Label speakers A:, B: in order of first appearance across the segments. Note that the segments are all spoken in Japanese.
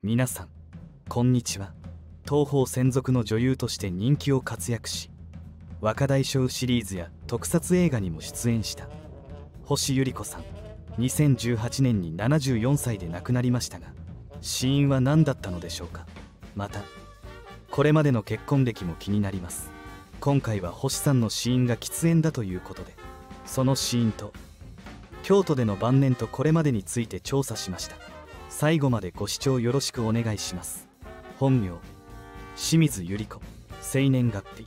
A: 皆さんこんにちは。東宝専属の女優として人気を活躍し、若大将シリーズや特撮映画にも出演した星百合子さん。2018年に74歳で亡くなりましたが、死因は何だったのでしょうか。またこれまでの結婚歴も気になります。今回は星さんの死因が喫煙だということで、その死因と京都での晩年とこれまでについて調査しました。最後までご視聴よろしくお願いします。本名清水百合子、生年月日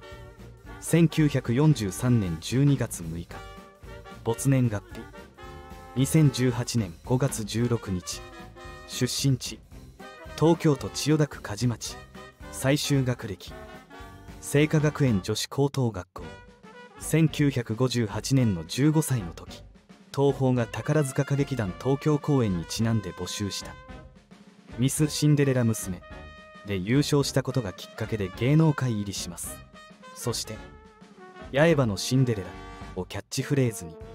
A: 1943年12月6日、没年月日2018年5月16日、出身地東京都千代田区梶町、最終学歴清華学園女子高等学校。1958年の15歳の時、東宝が宝塚歌劇団東京公演にちなんで募集したミス・シンデレラ娘で優勝したことがきっかけで芸能界入りします。そして八重歯のシンデレラをキャッチフレーズに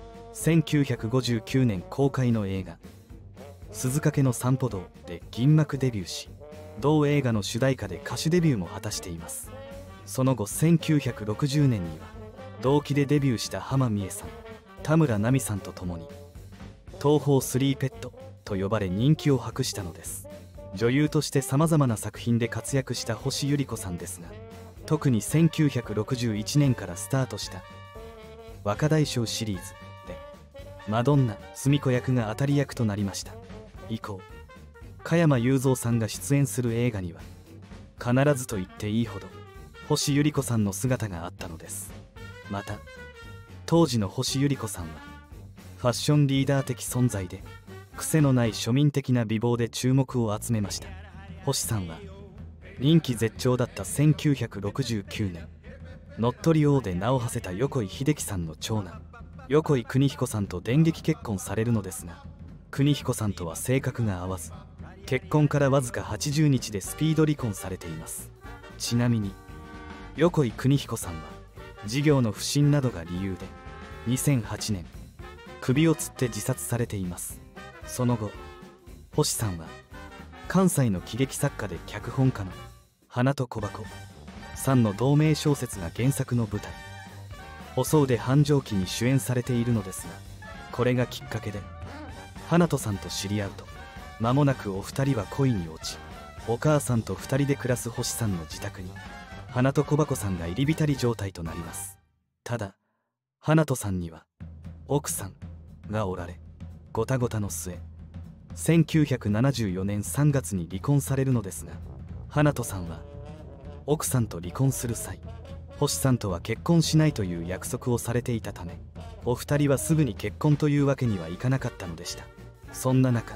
A: 1959年公開の映画鈴懸の散歩道で銀幕デビューし、同映画の主題歌で歌手デビューも果たしています。その後1960年には同期でデビューした浜美恵さん、田村奈美さんと共に東宝スリーペットと呼ばれ人気を博したのです。女優としてさまざまな作品で活躍した星百合子さんですが、特に1961年からスタートした若大将シリーズでマドンナ澄子役が当たり役となりました。以降加山雄三さんが出演する映画には必ずと言っていいほど星百合子さんの姿があったのです。また当時の星百合子さんはファッションリーダー的存在で、癖のない庶民的な美貌で注目を集めました。星さんは人気絶頂だった1969年、乗っ取り王で名を馳せた横井秀樹さんの長男横井邦彦さんと電撃結婚されるのですが、邦彦さんとは性格が合わず、結婚からわずか80日でスピード離婚されています。ちなみに横井邦彦さんは事業の不振などが理由で2008年首をつって自殺されています。その後星さんは関西の喜劇作家で脚本家の花と小箱さんの同名小説が原作の舞台細腕繁盛記に主演されているのですが、これがきっかけで花とさんと知り合うと、間もなくお二人は恋に落ち、お母さんと二人で暮らす星さんの自宅に花と小箱さんが入り浸り状態となります。ただ花とさんには奥さんがおられ、ごたごたの末1974年3月に離婚されるのですが、花とさんは奥さんと離婚する際、星さんとは結婚しないという約束をされていたため、お二人はすぐに結婚というわけにはいかなかったのでした。そんな中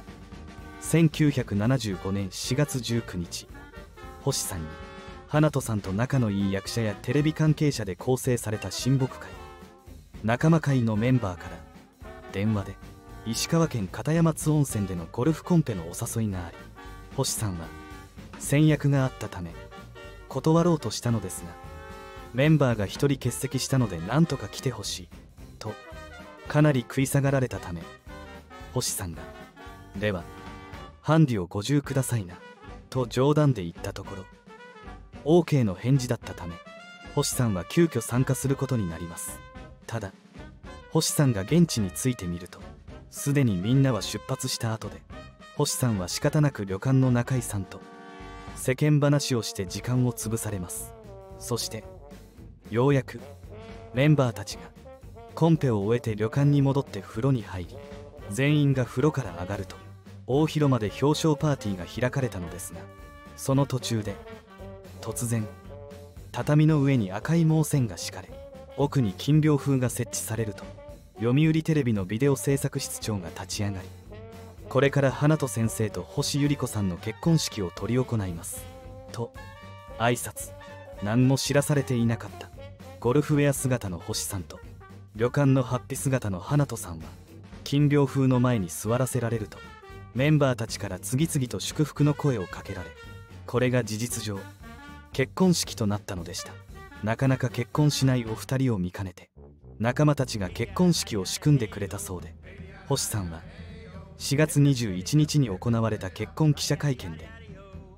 A: 1975年4月19日、星さんに花とさんと仲のいい役者やテレビ関係者で構成された親睦会仲間会のメンバーから電話で石川県片山津温泉でのゴルフコンペのお誘いがあり、星さんは先約があったため断ろうとしたのですが、メンバーが1人欠席したので何とか来てほしいとかなり食い下がられたため、星さんが「ではハンディを50くださいな」と冗談で言ったところ OK の返事だったため、星さんは急遽参加することになります。ただ星さんが現地に着いてみると、すでにみんなは出発した後で、星さんは仕方なく旅館の中井さんと世間話をして時間を潰されます。そしてようやくメンバーたちがコンペを終えて旅館に戻って風呂に入り、全員が風呂から上がると大広間で表彰パーティーが開かれたのですが、その途中で突然畳の上に赤い毛線が敷かれ、奥に金屏風が設置されると、読売テレビのビデオ制作室長が立ち上がり、これから花と先生と星百合子さんの結婚式を執り行いますと挨拶。何も知らされていなかったゴルフウェア姿の星さんと旅館の法被姿の花とさんは金屏風の前に座らせられると、メンバーたちから次々と祝福の声をかけられ、これが事実上結婚式となったのでした。なかなか結婚しないお二人を見かねて、仲間たちが結婚式を仕組んでくれたそうで、星さんは4月21日に行われた結婚記者会見で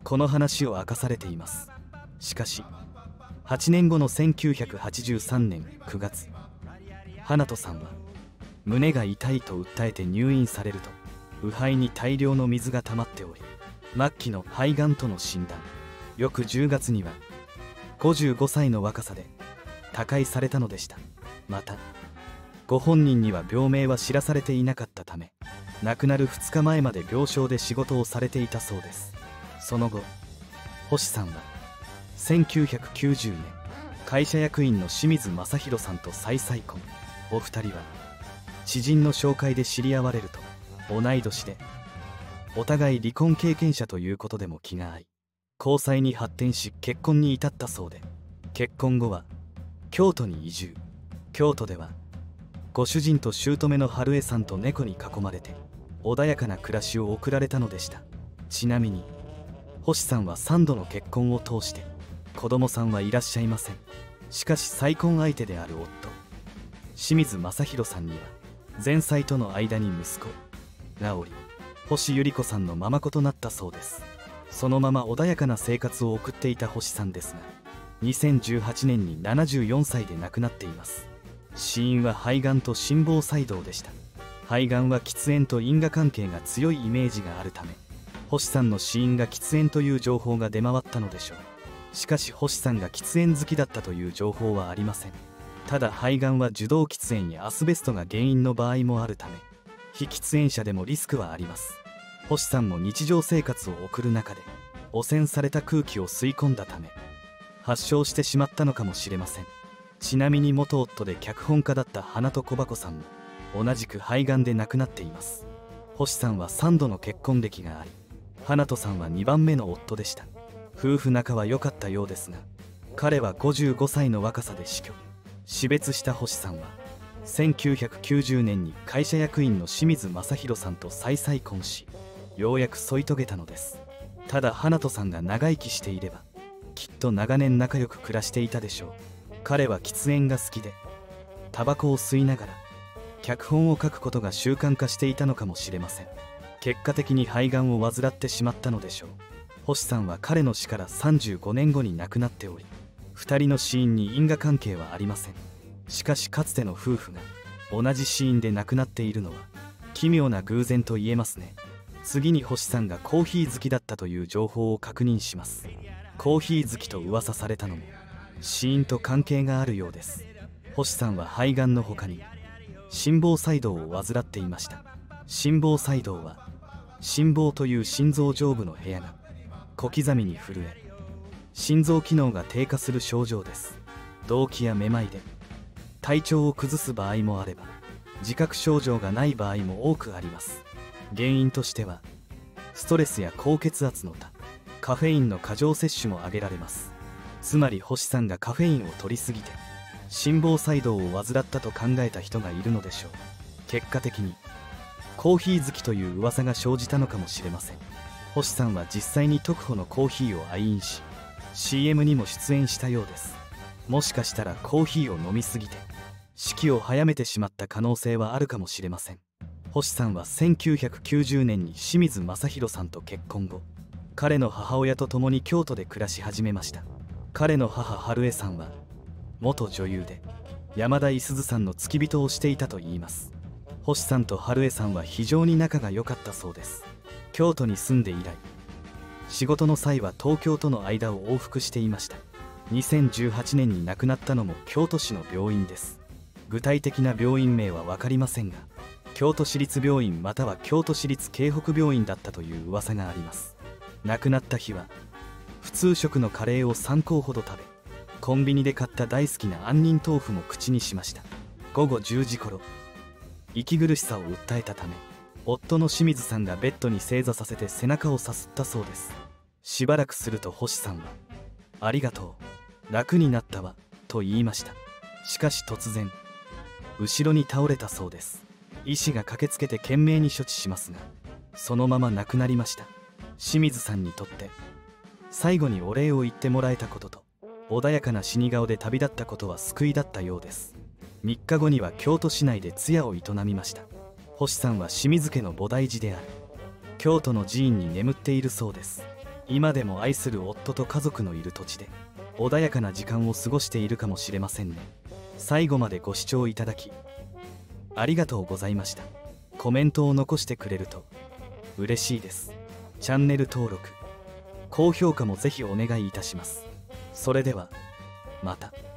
A: この話を明かされています。しかし8年後の1983年9月、花人さんは胸が痛いと訴えて入院されると、腐敗に大量の水が溜まっており、末期の肺がんとの診断。翌10月には55歳の若さで他界されたのでした。またご本人には病名は知らされていなかったため、亡くなる2日前まで病床で仕事をされていたそうです。その後、星さんは1990年、会社役員の清水正弘さんと再婚。お二人は知人の紹介で知り合われると、同い年でお互い離婚経験者ということでも気が合い、交際に発展し結婚に至ったそうで、結婚後は京都に移住。京都ではご主人と姑の春江さんと猫に囲まれて穏やかな暮らしを送られたのでした。ちなみに星さんは3度の結婚を通して子供さんはいらっしゃいません。しかし再婚相手である夫清水正弘さんには前妻との間に息子がおり、星百合子さんのママ子となったそうです。そのまま穏やかな生活を送っていた星さんですが、2018年に74歳で亡くなっています。死因は肺がんと心房細動でした。肺がんは喫煙と因果関係が強いイメージがあるため、星さんの死因が喫煙という情報が出回ったのでしょう。しかし星さんが喫煙好きだったという情報はありません。ただ肺がんは受動喫煙やアスベストが原因の場合もあるため、非喫煙者でもリスクはあります。星さんも日常生活を送る中で汚染された空気を吸い込んだため発症してしまったのかもしれません。ちなみに元夫で脚本家だった花戸小箱さんも同じく肺がんで亡くなっています。星さんは3度の結婚歴があり、花戸さんは2番目の夫でした。夫婦仲は良かったようですが、彼は55歳の若さで死去。死別した星さんは1990年に会社役員の清水正弘さんと再婚し、ようやく添い遂げたのです。ただ花戸さんが長生きしていればきっと長年仲良く暮らしていたでしょう。彼は喫煙が好きでタバコを吸いながら脚本を書くことが習慣化していたのかもしれません。結果的に肺がんを患ってしまったのでしょう。星さんは彼の死から35年後に亡くなっており、2人の死因に因果関係はありません。しかしかつての夫婦が同じ死因で亡くなっているのは奇妙な偶然と言えますね。次に星さんがコーヒー好きだったという情報を確認します。コーヒー好きと噂されたのも死因と関係があるようです。星さんは肺がんの他に心房細動を患っていました。心房細動は心房という心臓上部の部屋が小刻みに震え、心臓機能が低下する症状です。動悸やめまいで体調を崩す場合もあれば、自覚症状がない場合も多くあります。原因としてはストレスや高血圧の他、カフェインの過剰摂取も挙げられます。つまり星さんがカフェインを摂りすぎて心房細動を患ったと考えた人がいるのでしょう。結果的にコーヒー好きという噂が生じたのかもしれません。星さんは実際に特保のコーヒーを愛飲し、 CM にも出演したようです。もしかしたらコーヒーを飲みすぎて死期を早めてしまった可能性はあるかもしれません。星さんは1990年に清水正弘さんと結婚後、彼の母親と共に京都で暮らし始めました。彼の母春江さんは元女優で山田五十鈴さんの付き人をしていたといいます。星さんと春江さんは非常に仲が良かったそうです。京都に住んで以来、仕事の際は東京との間を往復していました。2018年に亡くなったのも京都市の病院です。具体的な病院名は分かりませんが、京都市立病院または京都市立京北病院だったという噂があります。亡くなった日は普通食のカレーを3個ほど食べ、コンビニで買った大好きな杏仁豆腐も口にしました。午後10時頃、息苦しさを訴えたため、夫の清水さんがベッドに正座させて背中をさすったそうです。しばらくすると星さんは「ありがとう、楽になったわ」と言いました。しかし突然後ろに倒れたそうです。医師が駆けつけて懸命に処置しますが、そのまま亡くなりました。清水さんにとって最後にお礼を言ってもらえたことと、穏やかな死に顔で旅立ったことは救いだったようです。3日後には京都市内で通夜を営みました。星さんは清水家の菩提寺である京都の寺院に眠っているそうです。 今でも愛する夫と家族のいる土地で穏やかな時間を過ごしているかもしれませんね。最後までご視聴いただきありがとうございました。コメントを残してくれると嬉しいです。チャンネル登録高評価もぜひお願いいたします。それではまた。